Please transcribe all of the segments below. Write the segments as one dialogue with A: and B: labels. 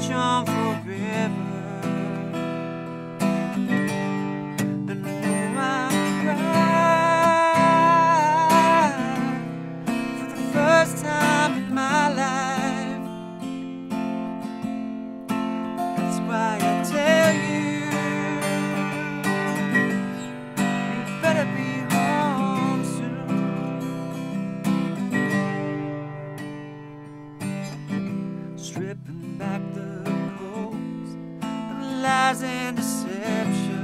A: march on forever. And I know I'm right for the first time in my life. That's why I tell you, you better be home soon. Stripping back the coals of lies and deception,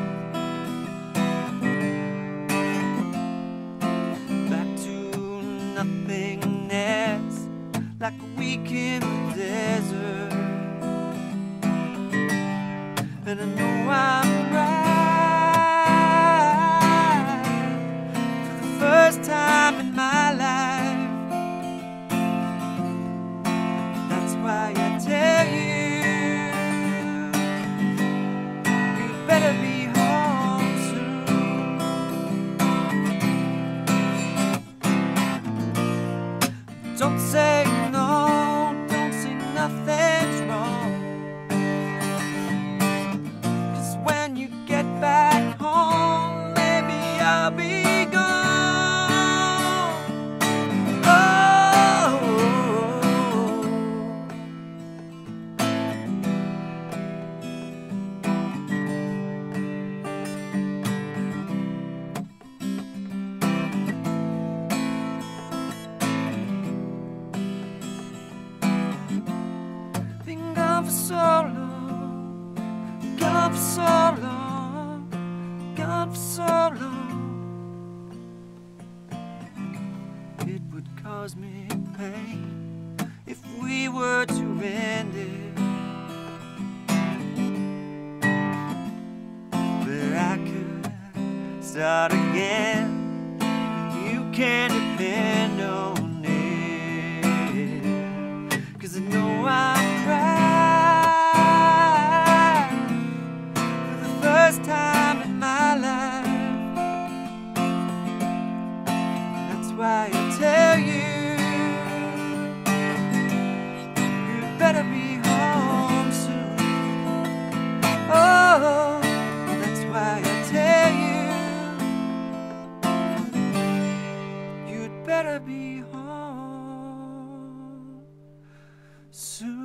A: back to nothingness, like a week in the desert. And I know I'm right for the first time in my life. That's why I tell you, you better be home soon. Don't say no, don't say nothing's wrong, 'cause when you get back home, maybe I'll be gone. Oh, been gone for so long, gone for so long, gone for so long. It would cause me pain if we were to end it, but I could start again. You can depend on it, 'cause I know I'm right for the first time in my life. That's why I tell you, you better be home soon. Oh, that's why I tell you, you'd better be home soon.